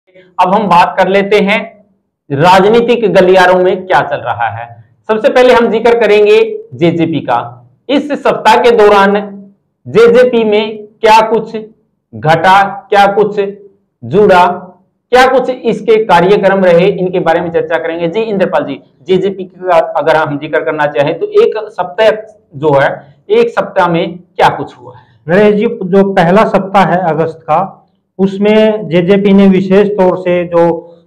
अब हम बात कर लेते हैं राजनीतिक गलियारों में क्या चल रहा है। सबसे पहले हम जिक्र करेंगे जेजेपी का। इस सप्ताह के दौरान जेजेपी में क्या कुछ घटा, क्या कुछ जुड़ा, क्या कुछ इसके कार्यक्रम रहे, इनके बारे में चर्चा करेंगे। जी इंद्रपाल जी, जेजेपी का अगर हम जिक्र करना चाहें तो एक सप्ताह जो है, एक सप्ताह में क्या कुछ हुआ है? नरेश जी, जो पहला सप्ताह है अगस्त का, उसमें जेजेपी ने विशेष तौर से जो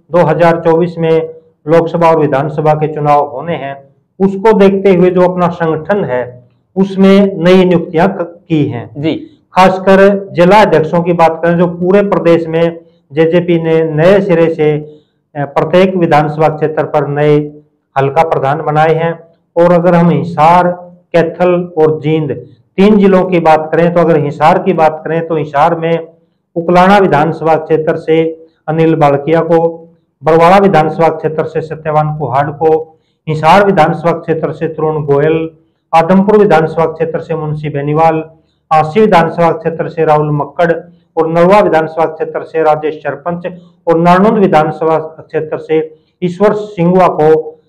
2024 में लोकसभा और विधानसभा के चुनाव होने हैं, उसको देखते हुए जो अपना संगठन है उसमें नई नियुक्तियां की हैं जी। खासकर जिला अध्यक्षों की बात करें, जो पूरे प्रदेश में जेजेपी ने नए सिरे से प्रत्येक विधानसभा क्षेत्र पर नए हल्का प्रधान बनाए हैं। और अगर हम हिसार, कैथल और जींद तीन जिलों की बात करें तो अगर हिसार की बात करें तो हिसार में उकलाना विधानसभा क्षेत्र से अनिल बालकिया को, बरवाड़ा विधानसभा क्षेत्र से सत्यवान कुहाड़ को, हिसार विधानसभा क्षेत्र से तरुण गोयल, आदमपुर विधानसभा क्षेत्र से मुंशी बेनीवाल, आसी विधानसभा क्षेत्र से राहुल मक्कड़ और नरवा विधानसभा क्षेत्र से राजेश सरपंच और नारनौंद विधानसभा क्षेत्र से ईश्वर सिंघवा को,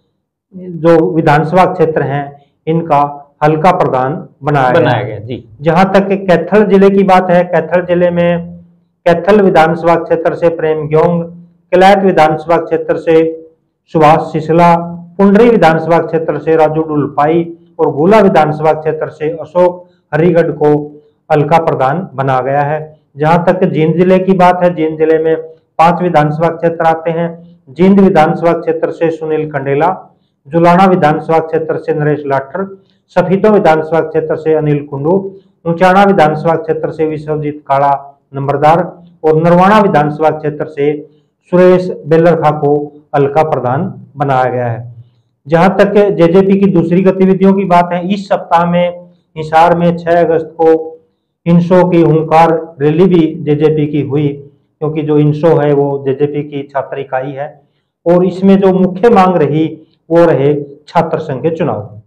जो विधानसभा क्षेत्र हैं, इनका हल्का प्रधान बनाया गया जी। जहां तक कैथल जिले की बात है, कैथल जिले में कैथल विधानसभा क्षेत्र से प्रेम ग्योंग, किलैत विधानसभा क्षेत्र से सुभाष सिसला, पुंडरी विधानसभा क्षेत्र से राजू डुलपाई और गोला विधानसभा क्षेत्र से अशोक हरिगढ़ को हल्का प्रधान बना गया है। जहां तक जींद जिले की बात है, जींद जिले में 5 विधानसभा क्षेत्र आते हैं। जींद विधानसभा क्षेत्र से सुनील कंडेला, जुलाना विधानसभा क्षेत्र से नरेश लाठर, सफीतो विधानसभा क्षेत्र से अनिल कुंडू, ऊंचाना विधानसभा क्षेत्र से विश्वजीत काला नंबरदार और नरवाना विधानसभा क्षेत्र से सुरेश बेलरखा को हल्का प्रधान बनाया गया है। जहां तक जेजेपी की दूसरी गतिविधियों की बात है, इस सप्ताह में हिसार में 6 अगस्त को इंशो की हुंकार रैली भी जेजेपी की हुई, क्योंकि जो इंशो है वो जेजेपी की छात्र इकाई है। और इसमें जो मुख्य मांग रही वो रहे छात्र संघ के चुनाव।